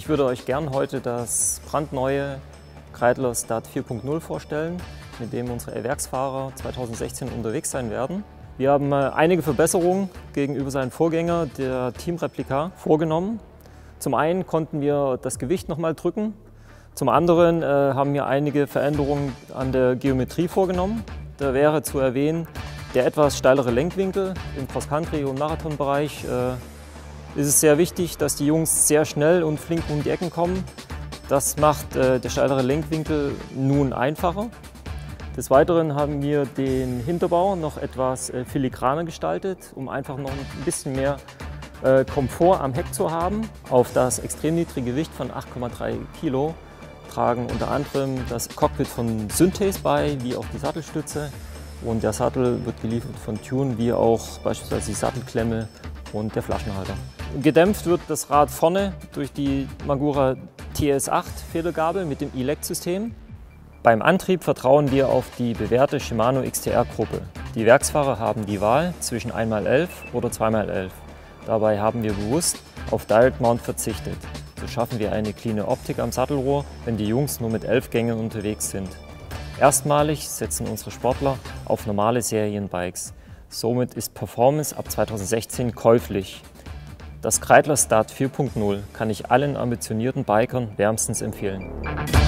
Ich würde euch gern heute das brandneue Kreidler Start 4.0 vorstellen, mit dem unsere Werksfahrer 2016 unterwegs sein werden. Wir haben einige Verbesserungen gegenüber seinem Vorgänger, der Team Replica, vorgenommen. Zum einen konnten wir das Gewicht noch mal drücken, zum anderen haben wir einige Veränderungen an der Geometrie vorgenommen. Da wäre zu erwähnen, der etwas steilere Lenkwinkel im Cross-Country- und Marathonbereich. Ist es sehr wichtig, dass die Jungs sehr schnell und flink um die Ecken kommen. Das macht der steilere Lenkwinkel nun einfacher. Des Weiteren haben wir den Hinterbau noch etwas filigraner gestaltet, um einfach noch ein bisschen mehr Komfort am Heck zu haben. Auf das extrem niedrige Gewicht von 8,3 Kilo tragen unter anderem das Cockpit von Synthes bei, wie auch die Sattelstütze. Und der Sattel wird geliefert von Tune, wie auch beispielsweise die Sattelklemme und der Flaschenhalter. Gedämpft wird das Rad vorne durch die Magura TS8 Federgabel mit dem E-Lect-System. Beim Antrieb vertrauen wir auf die bewährte Shimano XTR-Gruppe. Die Werksfahrer haben die Wahl zwischen 1x11 oder 2x11. Dabei haben wir bewusst auf Direct Mount verzichtet. So schaffen wir eine cleane Optik am Sattelrohr, wenn die Jungs nur mit 11 Gängen unterwegs sind. Erstmalig setzen unsere Sportler auf normale Serienbikes. Somit ist Performance ab 2016 käuflich. Das Kreidler Start 4.0 kann ich allen ambitionierten Bikern wärmstens empfehlen.